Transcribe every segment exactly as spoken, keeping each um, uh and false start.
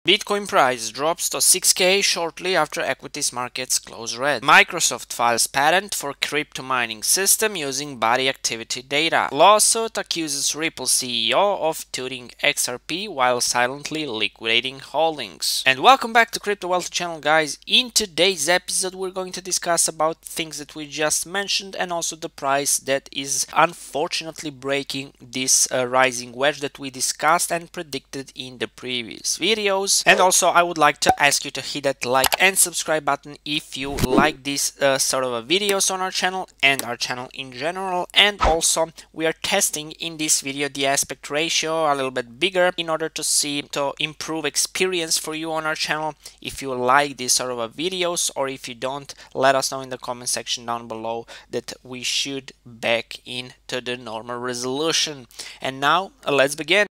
Bitcoin price drops to six K shortly after equities markets close red. Microsoft files patent for crypto mining system using body activity data. Lawsuit accuses Ripple C E O of touting X R P while silently liquidating holdings. And welcome back to Crypto Wealth channel, guys. In today's episode we're going to discuss about things that we just mentioned and also the price that is unfortunately breaking this uh, rising wedge that we discussed and predicted in the previous videos. And also I would like to ask you to hit that like and subscribe button if you like this uh, sort of a videos on our channel and our channel in general. And also we are testing in this video the aspect ratio a little bit bigger in order to see to improve experience for you on our channel. If you like this sort of a videos, or if you don't, let us know in the comment section down below that we should back into the normal resolution. And now uh, let's begin.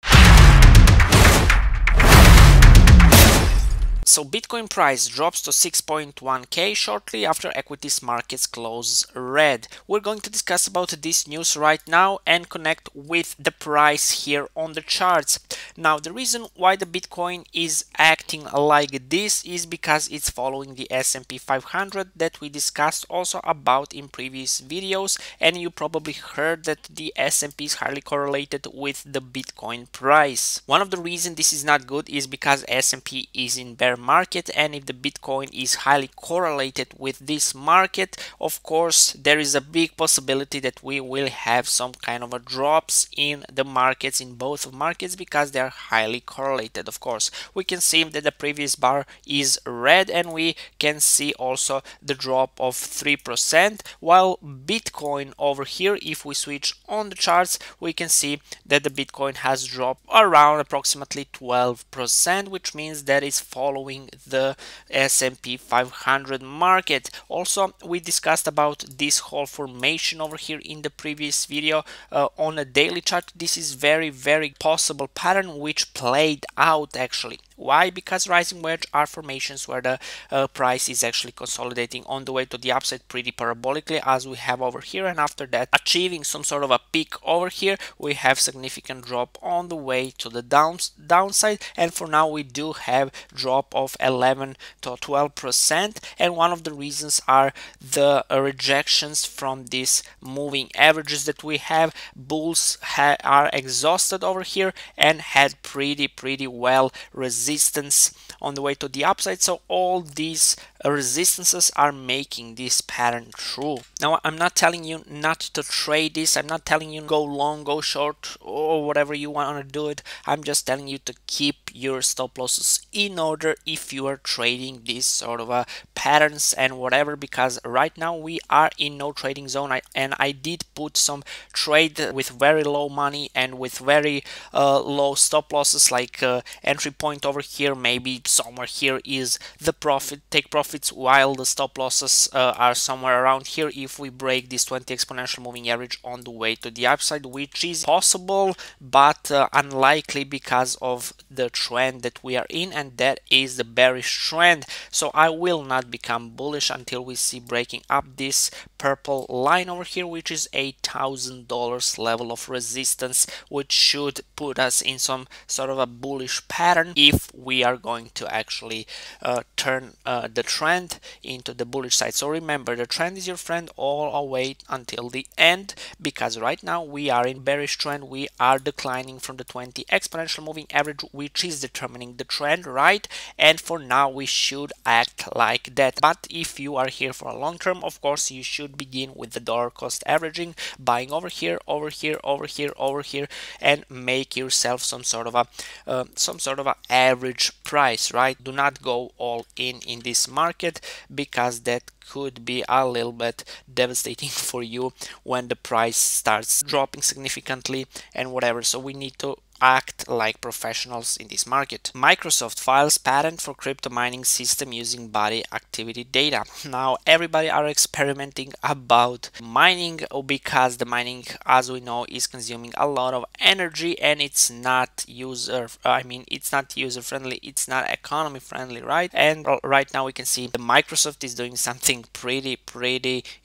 So Bitcoin price drops to six point one K shortly after equities markets close red. We're going to discuss about this news right now and connect with the price here on the charts. Now the reason why the Bitcoin is acting like this is because it's following the S and P five hundred that we discussed also about in previous videos, and you probably heard that the S and P is highly correlated with the Bitcoin price. One of the reasons this is not good is because S and P is in bear market, and if the Bitcoin is highly correlated with this market, of course there is a big possibility that we will have some kind of a drops in the markets, in both markets, because they are highly correlated. Of course we can see that the previous bar is red, and we can see also the drop of three percent, while Bitcoin over here, if we switch on the charts, we can see that the Bitcoin has dropped around approximately twelve percent, which means that it's following the S and P five hundred market. Also we discussed about this whole formation over here in the previous video uh, on a daily chart. This is very very possible pattern which played out actually. Why? Because rising wedge are formations where the uh, price is actually consolidating on the way to the upside pretty parabolically, as we have over here, and after that achieving some sort of a peak over here, we have significant drop on the way to the down downside. And for now we do have drop of eleven to twelve percent, and one of the reasons are the uh, rejections from these moving averages that we have. Bulls ha are exhausted over here and had pretty pretty well resisted resistance on the way to the upside. So all these resistances are making this pattern true. Now I'm not telling you not to trade this, I'm not telling you go long, go short, or whatever you want to do it. I'm just telling you to keep your stop losses in order if you are trading these sort of uh, patterns and whatever, because right now we are in no trading zone. I, and I did put some trade with very low money and with very uh, low stop losses, like uh, entry point over here, maybe somewhere here is the profit, take profits, while the stop losses uh, are somewhere around here if we break this twenty exponential moving average on the way to the upside, which is possible but uh, unlikely because of the trend that we are in, and that is the bearish trend. So I will not become bullish until we see breaking up this purple line over here, which is eight thousand dollars level of resistance, which should put us in some sort of a bullish pattern if we are going to actually uh, turn uh, the trend into the bullish side. So remember, the trend is your friend all the way until the end, because right now we are in bearish trend. We are declining from the twenty exponential moving average, which is determining the trend, right? And for now we should act like that. But if you are here for a long term, of course you should begin with the dollar cost averaging, buying over here, over here, over here, over here, and make yourself some sort of a uh, some sort of a average price, right? Do not go all in in this market, because that could be a little bit devastating for you when the price starts dropping significantly and whatever. So we need to act like professionals in this market. Microsoft files patent for crypto mining system using body activity data. Now everybody are experimenting about mining, because the mining, as we know, is consuming a lot of energy, and it's not user I mean it's not user friendly, it's not economy friendly, right? And right now we can see the Microsoft is doing something pretty pretty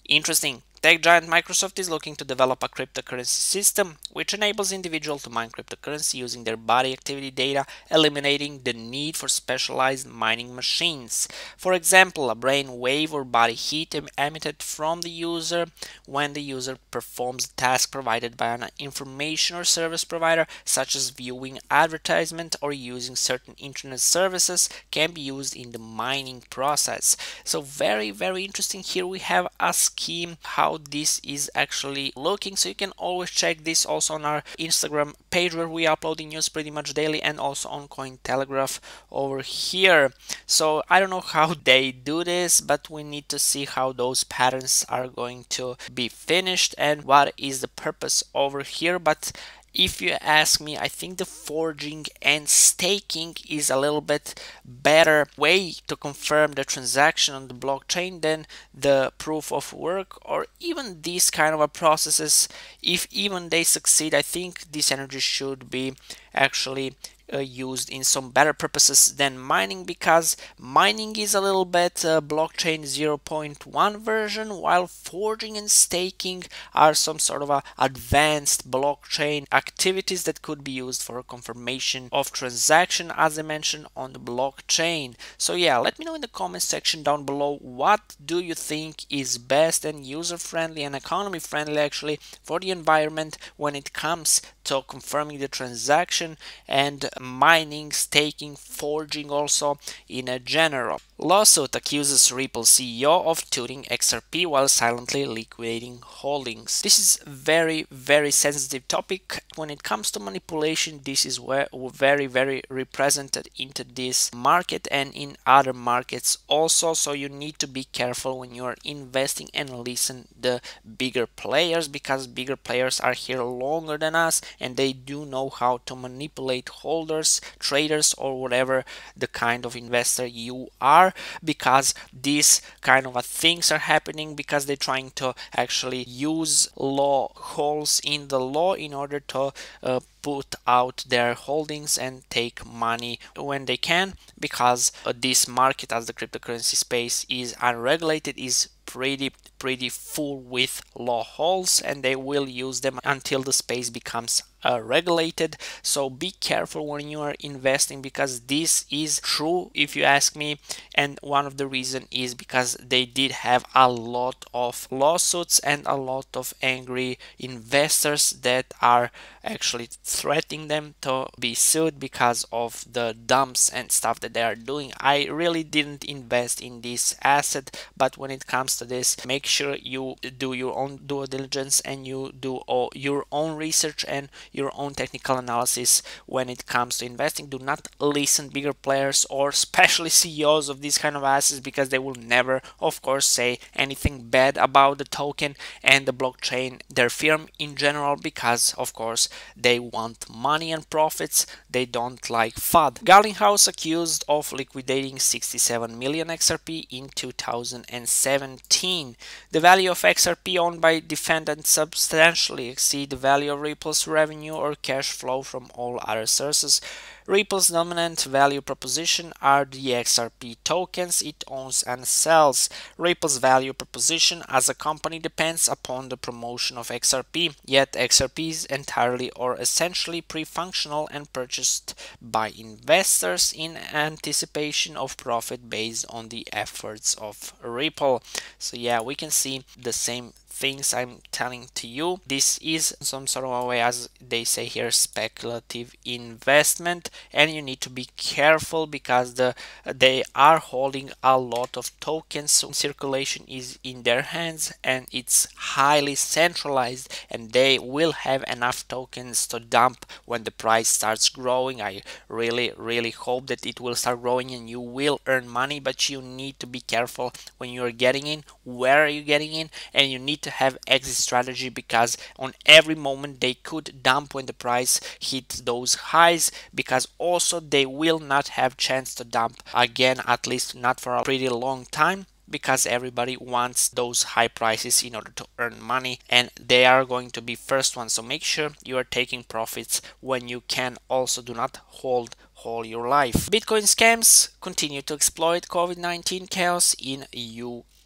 Interesting. Tech giant Microsoft is looking to develop a cryptocurrency system which enables individuals to mine cryptocurrency using their body activity data, eliminating the need for specialized mining machines. For example, a brain wave or body heat emitted from the user when the user performs a task provided by an information or service provider, such as viewing advertisement or using certain internet services, can be used in the mining process. So very, very interesting. Here we have a scheme how this is actually looking, so you can always check this also on our Instagram page where we are uploading news pretty much daily, and also on Cointelegraph over here. So I don't know how they do this, but we need to see how those patterns are going to be finished and what is the purpose over here. But if you ask me, I think the forging and staking is a little bit better way to confirm the transaction on the blockchain than the proof of work, or even these kind of a processes. If even they succeed, I think this energy should be actually Uh, used in some better purposes than mining, because mining is a little bit uh, blockchain zero point one version, while forging and staking are some sort of a advanced blockchain activities that could be used for confirmation of transaction, as I mentioned, on the blockchain. So yeah, let me know in the comment section down below, what do you think is best and user friendly and economy friendly actually for the environment when it comes to confirming the transaction and mining, staking, forging also in a general. Lawsuit accuses Ripple C E O of tooting X R P while silently liquidating holdings. This is very, very sensitive topic. When it comes to manipulation, this is where very, very represented into this market and in other markets also. So you need to be careful when you are investing and listen the bigger players, because bigger players are here longer than us and they do know how to manipulate holders, traders, or whatever the kind of investor you are, because these kind of things are happening because they're trying to actually use law holes in the law in order to uh, put out their holdings and take money when they can, because uh, this market, as the cryptocurrency space is unregulated, is pretty pretty full with law holes, and they will use them until the space becomes uh, regulated. So be careful when you are investing, because this is true if you ask me, and one of the reason is because they did have a lot of lawsuits and a lot of angry investors that are actually threatening them to be sued because of the dumps and stuff that they are doing. I really didn't invest in this asset, but when it comes to this, make sure you do your own due diligence and you do all your own research and your own technical analysis when it comes to investing. Do not listen bigger players or especially C E Os of these kind of assets, because they will never, of course, say anything bad about the token and the blockchain, their firm in general, because of course they want money and profits. They don't like F U D. Garlinghouse accused of liquidating sixty-seven million X R P in two thousand seventeen. The value of X R P owned by defendants substantially exceed the value of Ripple's revenue or cash flow from all other sources. Ripple's dominant value proposition are the X R P tokens it owns and sells. Ripple's value proposition as a company depends upon the promotion of X R P, yet X R P is entirely or essentially pre-functional and purchased by investors in anticipation of profit based on the efforts of Ripple. So yeah, we can see the same things I'm telling to you. This is some sort of a way, as they say here, speculative investment, and you need to be careful because the they are holding a lot of tokens, so circulation is in their hands and it's highly centralized, and they will have enough tokens to dump when the price starts growing. I really really hope that it will start growing and you will earn money, but you need to be careful when you're getting in, where are you getting in, and you need to have exit strategy, because on every moment they could dump when the price hits those highs, because also they will not have chance to dump again, at least not for a pretty long time, because everybody wants those high prices in order to earn money, and they are going to be first ones. So make sure you are taking profits when you can. Also, do not hold all your life. Bitcoin scams continue to exploit COVID nineteen chaos in U K.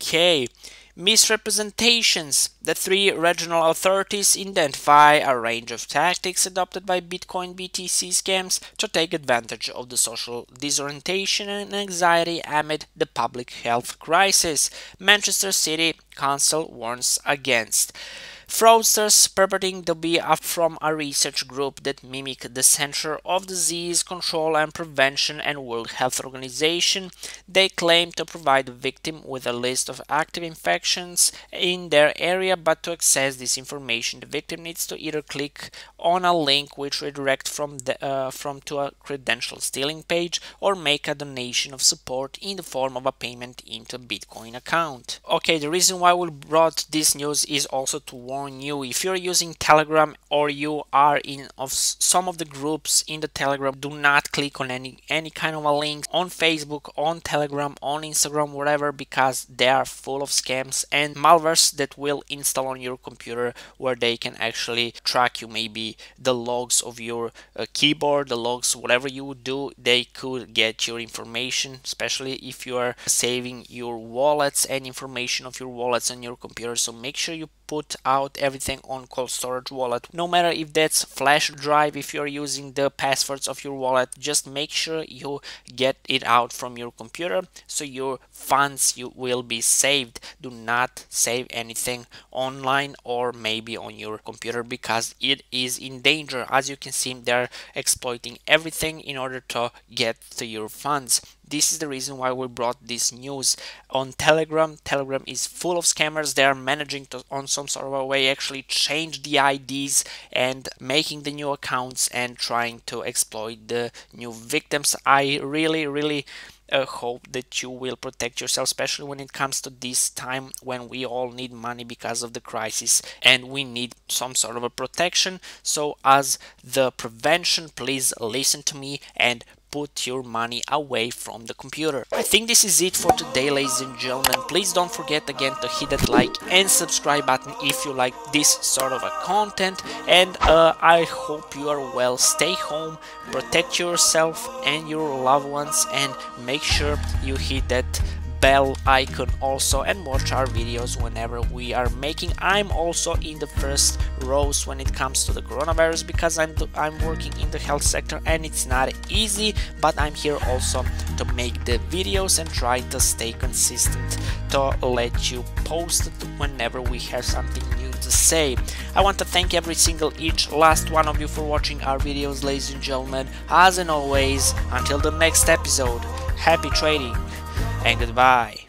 Okay. Misrepresentations. The three regional authorities identify a range of tactics adopted by Bitcoin B T C scams to take advantage of the social disorientation and anxiety amid the public health crisis. Manchester City Council warns against fraudsters purporting to be from a research group that mimic the Center of Disease Control and Prevention and World Health Organization. They claim to provide the victim with a list of active infections in their area, but to access this information, the victim needs to either click on a link which redirects from the uh, from to a credential stealing page, or make a donation of support in the form of a payment into a Bitcoin account. Okay, the reason why we brought this news is also to warn you. If you're using Telegram or you are in of some of the groups in the Telegram, do not click on any any kind of a link on Facebook, on Telegram, on Instagram, whatever, because they are full of scams and malwares that will install on your computer, where they can actually track you, maybe the logs of your uh, keyboard, the logs, whatever you would do. They could get your information, especially if you are saving your wallets and information of your wallets on your computer. So make sure you put out everything on cold storage wallet, no matter if that's flash drive. If you're using the passwords of your wallet, just make sure you get it out from your computer so your funds you will be saved. Do not save anything online or maybe on your computer, because it is in danger. As you can see, they're exploiting everything in order to get to your funds. This is the reason why we brought this news on Telegram. Telegram is full of scammers. They are managing to, on some sort of a way, actually change the I Ds and making the new accounts and trying to exploit the new victims. I really, really uh, hope that you will protect yourself, especially when it comes to this time when we all need money because of the crisis and we need some sort of a protection. So as the prevention, please listen to me and put your money away from the computer. I think this is it for today, ladies and gentlemen. Please don't forget again to hit that like and subscribe button if you like this sort of a content, and uh, I hope you are well. Stay home, protect yourself and your loved ones, and make sure you hit that bell icon also and watch our videos whenever we are making. I'm also in the first rows when it comes to the coronavirus, because I'm I'm working in the health sector and it's not easy, but I'm here also to make the videos and try to stay consistent to let you post it whenever we have something new to say. I want to thank every single each last one of you for watching our videos, ladies and gentlemen. As and always, until the next episode, happy trading and goodbye.